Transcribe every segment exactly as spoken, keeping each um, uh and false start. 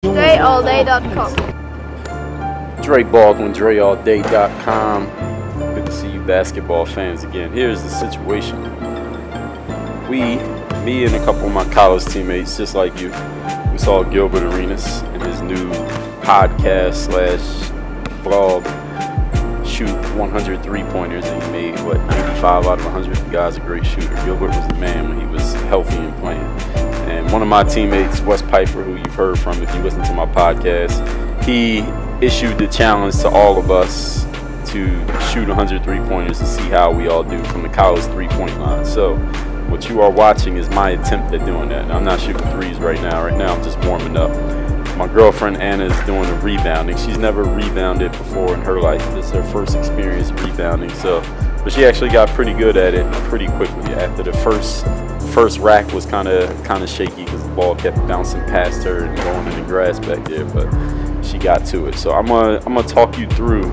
Dre All Day dot com. Dre Baldwin, Dre All Day dot com. Good to see you basketball fans again. Here's the situation. We, me and a couple of my college teammates, just like you, we saw Gilbert Arenas in his new podcast slash vlog shoot one hundred three-pointers, and he made, what, ninety-five out of one hundred. The guy's a great shooter. Gilbert was the man when he was healthy and playing. And one of my teammates, Wes Piper, who you've heard from if you listen to my podcast, he issued the challenge to all of us to shoot one hundred three-pointers to see how we all do from the college three-point line. So what you are watching is my attempt at doing that. Now, I'm not shooting threes right now. Right now I'm just warming up. My girlfriend Anna is doing the rebounding. She's never rebounded before in her life. This is her first experience rebounding. So, but she actually got pretty good at it pretty quickly. After the first first rack was kind of kind of shaky because the ball kept bouncing past her and going in the grass back there, but she got to it. So I'm gonna I'm gonna talk you through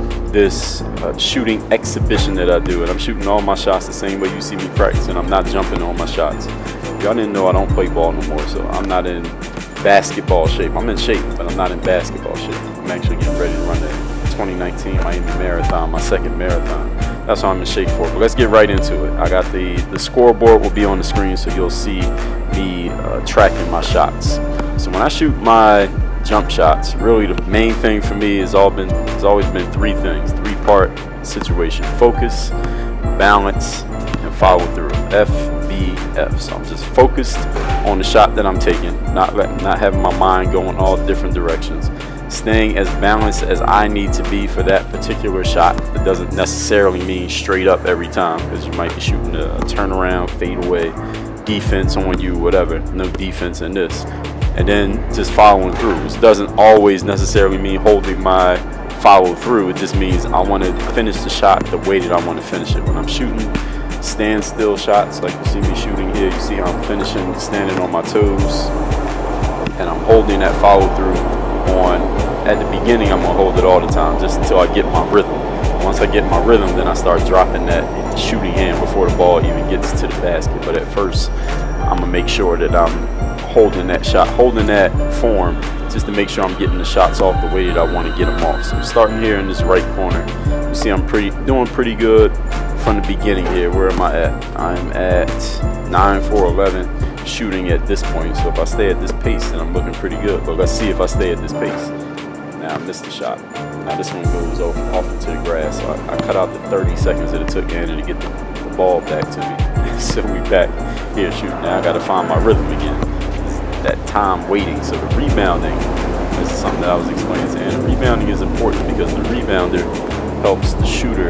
this uh, shooting exhibition that I do, and I'm shooting all my shots the same way you see me practicing. I'm not jumping on my shots. Y'all didn't know I don't play ball no more, so I'm not in basketball shape. I'm in shape, but I'm not in basketball shape. I'm actually getting ready to run the twenty nineteen Miami Marathon, my second marathon. That's what I'm in shape for. But let's get right into it. I got the the scoreboard will be on the screen, so you'll see me uh, tracking my shots. So when I shoot my jump shots, really the main thing for me has all been has always been three things, three part situation: focus, balance, and follow through. F B F. So I'm just focused on the shot that I'm taking, not letting, not having my mind going all different directions, staying as balanced as I need to be for that particular shot. That doesn't necessarily mean straight up every time, because you might be shooting a, a turnaround, fade away, defense on you, whatever. No defense in this. And then just following through. This doesn't always necessarily mean holding my follow through. It just means I want to finish the shot the way that I want to finish it. When I'm shooting standstill shots, like you see me shooting here, you see how I'm finishing standing on my toes, and I'm holding that follow through on. At the beginning, I'm gonna hold it all the time, just until I get my rhythm. Once I get my rhythm, then I start dropping that shooting hand before the ball even gets to the basket. But at first, I'm gonna make sure that I'm holding that shot, holding that form, just to make sure I'm getting the shots off the way that I want to get them off. So I'm starting here in this right corner. You see I'm pretty doing pretty good from the beginning here. Where am I at? I'm at nine four eleven shooting at this point. So if I stay at this pace, then I'm looking pretty good. But let's see if I stay at this pace. Now I missed the shot. Now this one goes off, off into the grass. So I, I cut out the thirty seconds that it took Anna to get the, the ball back to me. So we back here shooting. Now I got to find my rhythm again. That time waiting. So the rebounding, this is something that I was explaining to Anna. Rebounding is important because the rebounder helps the shooter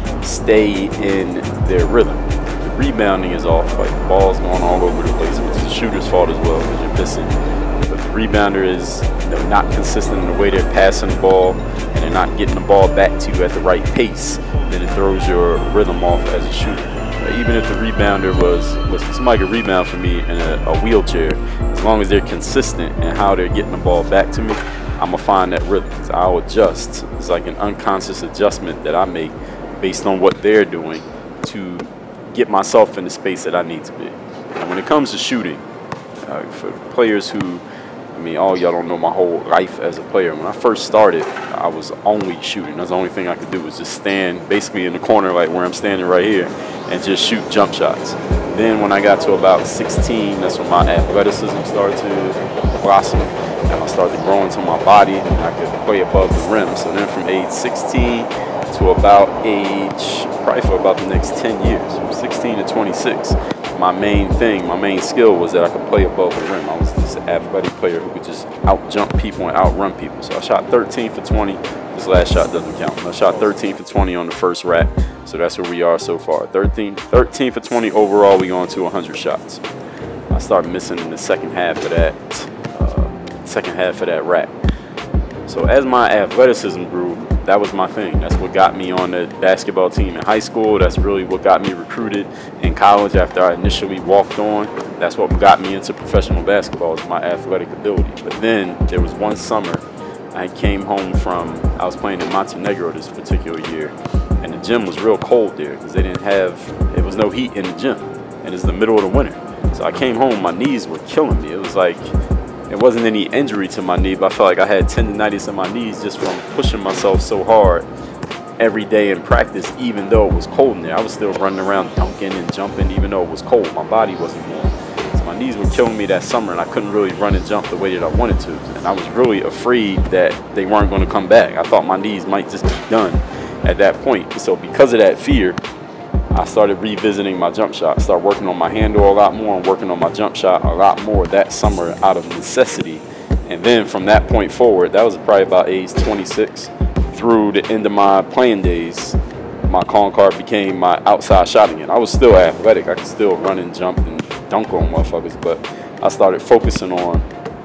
stay in their rhythm. The rebounding is off, like the ball's going all over the place, which is the shooter's fault as well because you're missing. But the rebounder is, you know, not consistent in the way they're passing the ball, and they're not getting the ball back to you at the right pace. Then it throws your rhythm off as a shooter. Even if the rebounder was, was somebody could rebound for me in a, a wheelchair, as long as they're consistent in how they're getting the ball back to me, I'm gonna find that rhythm. So I'll adjust. It's like an unconscious adjustment that I make based on what they're doing to get myself in the space that I need to be. And when it comes to shooting, uh, for players who, I mean, all y'all don't know my whole life as a player. When I first started, I was only shooting. That's the only thing I could do was just stand basically in the corner like where I'm standing right here and just shoot jump shots. Then when I got to about sixteen, that's when my athleticism started to blossom, and I started growing to my body, and I could play above the rim. So then from age sixteen to about age, probably for about the next ten years, from sixteen to twenty-six, my main thing, my main skill was that I could play above the rim. I was this athletic player who could just out jump people and outrun people. So I shot thirteen for twenty. This last shot doesn't count. I shot thirteen for twenty on the first rack. So that's where we are so far. thirteen, thirteen for twenty overall. We going to one hundred shots. I started missing in the second half of that, uh, second half of that rack. So as my athleticism grew, that was my thing. That's what got me on the basketball team in high school. That's really what got me recruited in college after I initially walked on. That's what got me into professional basketball, is my athletic ability. But then there was one summer I came home from, I was playing in Montenegro this particular year, and the gym was real cold there because they didn't have, there was no heat in the gym, and it's the middle of the winter. So I came home, my knees were killing me. It was like it wasn't any injury to my knee, but I felt like I had tendonitis in my knees just from pushing myself so hard every day in practice, even though it was cold in there. I was still running around dunking and jumping even though it was cold. My body wasn't warm. So my knees were killing me that summer, and I couldn't really run and jump the way that I wanted to. And I was really afraid that they weren't going to come back. I thought my knees might just be done at that point. So because of that fear, I started revisiting my jump shot. I started working on my handle a lot more and working on my jump shot a lot more that summer out of necessity. And then from that point forward, that was probably about age twenty-six, through the end of my playing days, my calling card became my outside shot again. I was still athletic. I could still run and jump and dunk on motherfuckers, but I started focusing on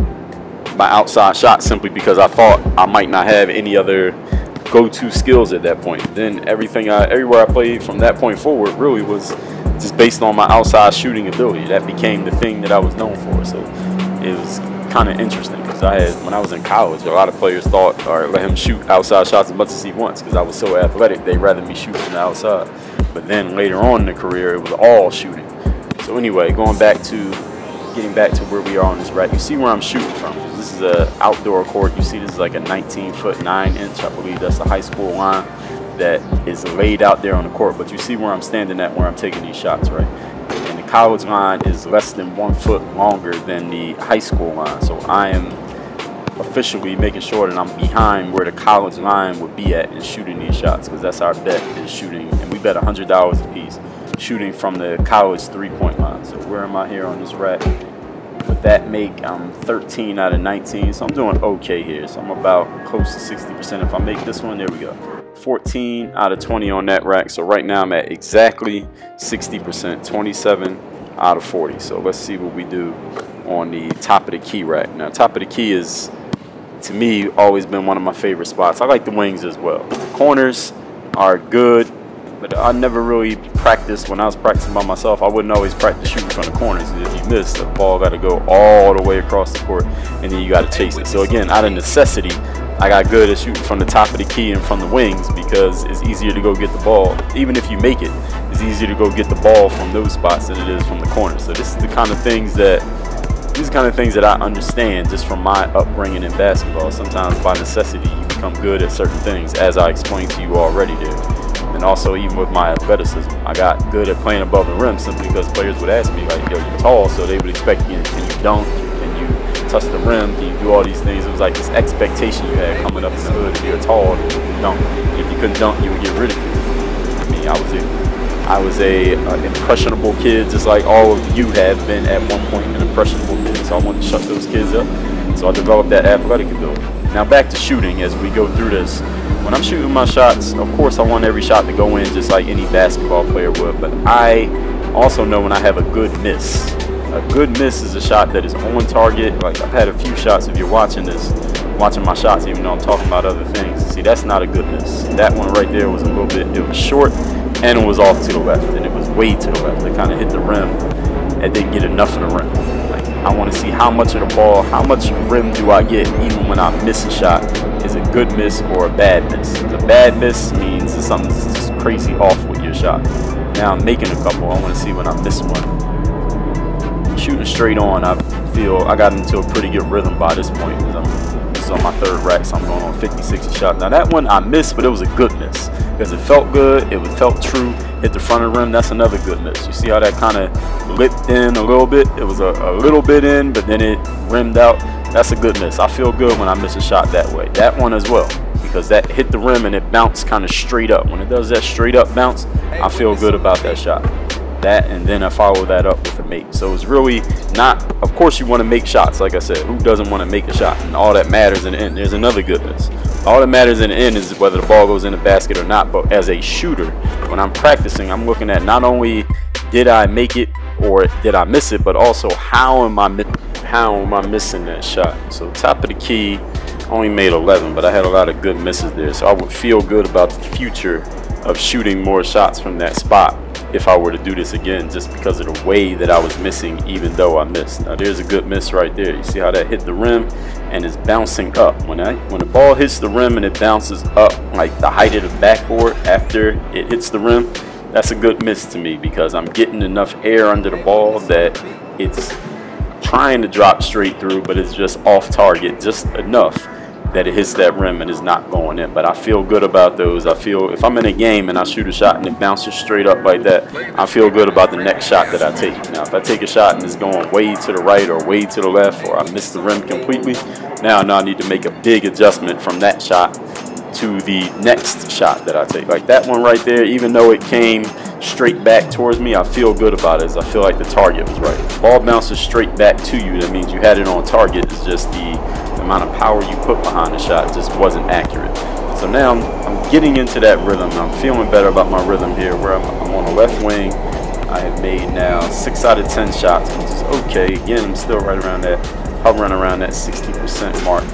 my outside shot simply because I thought I might not have any other go-to skills at that point. Then everything I, everywhere I played from that point forward really was just based on my outside shooting ability. That became the thing that I was known for. So it was kind of interesting because I had, when I was in college, a lot of players thought, all right, let him shoot outside shots as much as he wants, because I was so athletic, they'd rather me shoot from the outside. But then later on in the career, it was all shooting. So anyway, going back to, getting back to where we are on this rack, you see where I'm shooting from. This is an outdoor court. You see this is like a nineteen foot nine inch, I believe that's the high school line that is laid out there on the court. But you see where I'm standing at, where I'm taking these shots, right? And the college line is less than one foot longer than the high school line. So I am officially making sure that I'm behind where the college line would be at and shooting these shots, because that's our bet, is shooting. And we bet one hundred dollars a piece shooting from the college three-point line. So where am I here on this rack? With that make, I'm thirteen out of nineteen, so I'm doing okay here. So I'm about close to sixty percent. If I make this one, there we go. fourteen out of twenty on that rack. So right now I'm at exactly sixty percent, twenty-seven out of forty. So let's see what we do on the top of the key rack. Now, top of the key is, to me, always been one of my favorite spots. I like the wings as well. The corners are good, but I never really practiced. When I was practicing by myself, I wouldn't always practice shooting from the corners. If you miss, the ball got to go all the way across the court, and then you got to chase it. So again, out of necessity, I got good at shooting from the top of the key and from the wings, because it's easier to go get the ball. Even if you make it, it's easier to go get the ball from those spots than it is from the corners. So this is the kind of things that These are the kind of things that I understand just from my upbringing in basketball. Sometimes by necessity, you become good at certain things, as I explained to you already there. And also, even with my athleticism, I got good at playing above the rim simply because players would ask me, like, yo, you're tall, so they would expect, you know, can you dunk? Can you touch the rim? Can you do all these things? It was like this expectation you had coming up in the hood. If you're tall, you can dunk. If you couldn't dunk, you would get ridiculed. I mean, I was a, I was a uh, impressionable kid, just like all of you have been at one point an impressionable kid. So I wanted to shut those kids up. So I developed that athletic ability. Now back to shooting as we go through this. When I'm shooting my shots, of course I want every shot to go in just like any basketball player would, but I also know when I have a good miss. A good miss is a shot that is on target. Like, I've had a few shots, if you're watching this, watching my shots, even though I'm talking about other things. See, that's not a good miss. That one right there was a little bit, it was short, and it was off to the left, and it was way to the left. It kind of hit the rim and didn't get enough of the rim. Like, I want to see how much of the ball, how much rim do I get even when I miss a shot. Is a good miss or a bad miss? A bad miss means something's just crazy off with your shot. Now I'm making a couple. I want to see when I miss one. Shooting straight on, I feel I got into a pretty good rhythm by this point. I'm, this is on my third rack, so I'm going on fifty, sixty shots. Now that one I missed, but it was a good miss because it felt good. It was felt true. Hit the front of the rim. That's another good miss. You see how that kind of lipped in a little bit? It was a, a little bit in, but then it rimmed out. That's a good miss. I feel good when I miss a shot that way. That one as well, because that hit the rim and it bounced kind of straight up. When it does that straight up bounce, I feel good about that shot. That, and then I follow that up with a make. So it's really not, of course you want to make shots, like I said. Who doesn't want to make a shot? And all that matters in the end. There's another good miss. All that matters in the end is whether the ball goes in the basket or not. But as a shooter, when I'm practicing, I'm looking at not only did I make it or did I miss it, but also how am I missing How am I missing that shot? So top of the key, only made eleven, but I had a lot of good misses there. So I would feel good about the future of shooting more shots from that spot if I were to do this again, just because of the way that I was missing, even though I missed. Now there's a good miss right there. You see how that hit the rim and is bouncing up. When I when the ball hits the rim and it bounces up like the height of the backboard after it hits the rim, that's a good miss to me, because I'm getting enough air under the ball that it's trying to drop straight through, but it's just off target just enough that it hits that rim and is not going in. But I feel good about those. I feel if I'm in a game and I shoot a shot and it bounces straight up like that, I feel good about the next shot that I take. Now, if I take a shot and it's going way to the right or way to the left, or I miss the rim completely, now, now I need to make a big adjustment from that shot to the next shot that I take. Like that one right there, even though it came straight back towards me, I feel good about it, as I feel like the target was right. If the ball bounces straight back to you, that means you had it on target. It's just the amount of power you put behind the shot just wasn't accurate. So now I'm, I'm getting into that rhythm. I'm feeling better about my rhythm here, where I'm, I'm on the left wing. I have made now six out of ten shots, which is okay. Again, I'm still right around that, hovering around that sixty percent mark.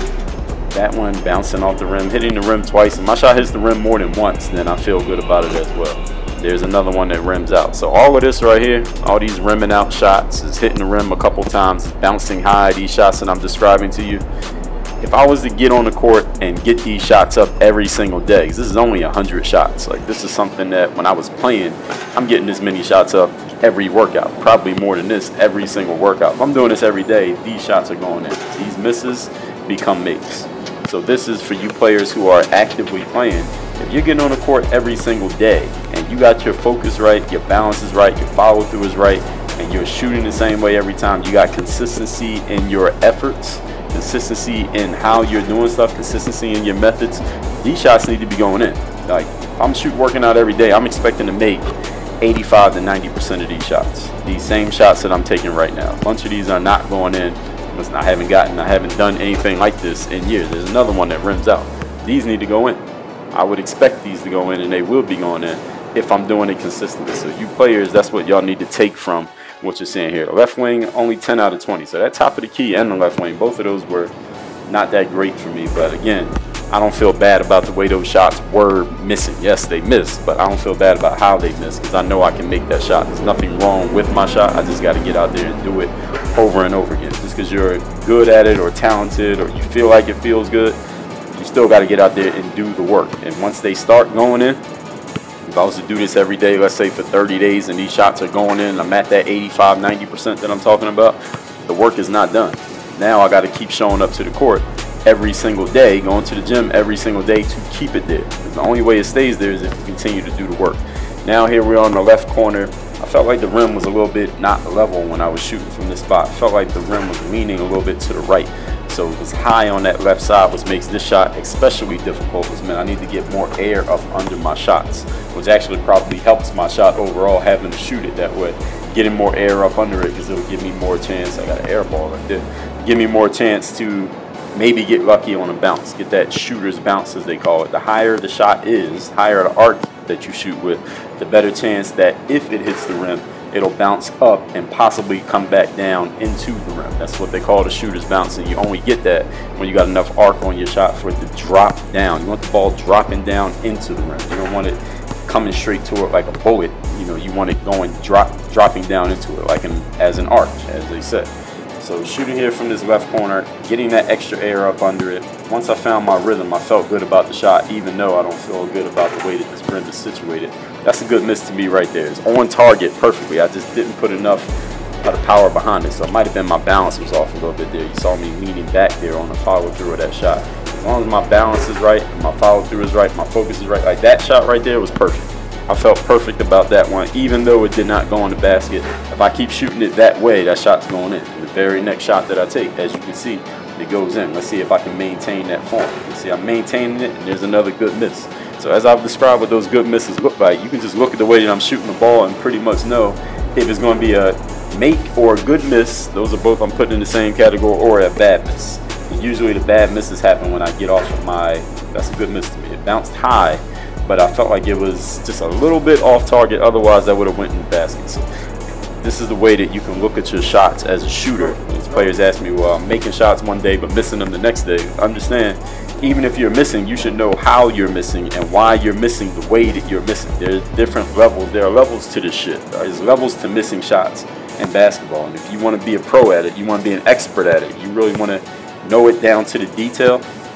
That one bouncing off the rim, hitting the rim twice. If my shot hits the rim more than once, then I feel good about it as well. There's another one that rims out. So all of this right here, all these rimming out shots, is hitting the rim a couple times, bouncing high, these shots that I'm describing to you. If I was to get on the court and get these shots up every single day, because this is only one hundred shots, like this is something that when I was playing, I'm getting this many shots up every workout, probably more than this every single workout. If I'm doing this every day, these shots are going in. These misses become makes. So this is for you players who are actively playing. If you're getting on the court every single day and you got your focus right, your balance is right, your follow through is right, and you're shooting the same way every time, you got consistency in your efforts, consistency in how you're doing stuff, consistency in your methods, these shots need to be going in. Like if I'm shooting working out every day, I'm expecting to make eighty-five to ninety percent of these shots. These same shots that I'm taking right now. A bunch of these are not going in. Listen, I haven't gotten, I haven't done anything like this in years. There's another one that rims out. These need to go in. I would expect these to go in, and they will be going in if I'm doing it consistently. So you players, that's what y'all need to take from what you're seeing here. The left wing, only ten out of twenty. So that top of the key and the left wing, both of those were not that great for me. But again, I don't feel bad about the way those shots were missing. Yes, they missed, but I don't feel bad about how they missed, because I know I can make that shot. There's nothing wrong with my shot. I just got to get out there and do it over and over again. Just because you're good at it or talented or you feel like it feels good, you still got to get out there and do the work. And once they start going in, if I was to do this every day, let's say for thirty days, and these shots are going in, I'm at that eighty-five, ninety percent that I'm talking about, the work is not done. Now I got to keep showing up to the court every single day, going to the gym every single day to keep it there. The only way it stays there is if you continue to do the work. Now here we are on the left corner. I felt like the rim was a little bit not level when I was shooting from this spot. I felt like the rim was leaning a little bit to the right. So it was high on that left side, which makes this shot especially difficult, because man, I need to get more air up under my shots, which actually probably helps my shot overall, having to shoot it that way. Getting more air up under it, because it'll give me more chance. I got an air ball right there. Give me more chance to maybe get lucky on a bounce, get that shooter's bounce as they call it. The higher the shot is, higher the arc that you shoot with, the better chance that if it hits the rim, it'll bounce up and possibly come back down into the rim. That's what they call the shooter's bounce, and you only get that when you got enough arc on your shot for it to drop down. You want the ball dropping down into the rim. You don't want it coming straight to it like a bullet. You know, you want it going drop, dropping down into it like an as an arc, as they say. So shooting here from this left corner, getting that extra air up under it. Once I found my rhythm, I felt good about the shot, even though I don't feel good about the way that this rim is situated. That's a good miss to me right there. It's on target perfectly. I just didn't put enough of the power behind it. So it might have been my balance was off a little bit there. You saw me leaning back there on the follow through of that shot. As long as my balance is right, my follow through is right, my focus is right, like that shot right there was perfect. I felt perfect about that one, even though it did not go in the basket. If I keep shooting it that way, that shot's going in. The very next shot that I take, as you can see, it goes in. Let's see if I can maintain that form. You see, I'm maintaining it, and there's another good miss. So as I've described what those good misses look like, you can just look at the way that I'm shooting the ball and pretty much know if it's going to be a make or a good miss. Those are both I'm putting in the same category, or a bad miss. And usually the bad misses happen when I get off of my, that's a good miss to me. It bounced high, but I felt like it was just a little bit off target. Otherwise, that would have went in the basket. So this is the way that you can look at your shots as a shooter. These players ask me, well, I'm making shots one day but missing them the next day. Understand, even if you're missing, you should know how you're missing and why you're missing the way that you're missing. There's different levels. There are levels to this shit. There's levels to missing shots in basketball. And if you want to be a pro at it, you want to be an expert at it, you really want to know it down to the detail,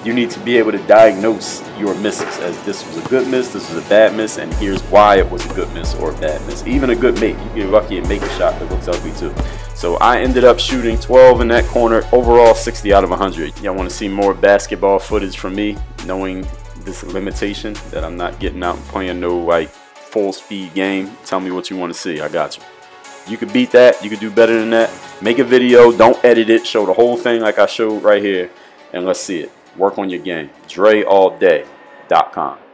You need to be able to diagnose your misses as this was a good miss, this was a bad miss, and here's why it was a good miss or a bad miss. Even a good make, you get lucky and make a shot that looks ugly too. So I ended up shooting twelve in that corner, overall sixty out of one hundred. Y'all want to see more basketball footage from me, knowing this limitation that I'm not getting out and playing no like full speed game? Tell me what you want to see. I got you. You could beat that. You could do better than that. Make a video. Don't edit it. Show the whole thing like I showed right here. And let's see it. Work on your game. Dre All Day dot com.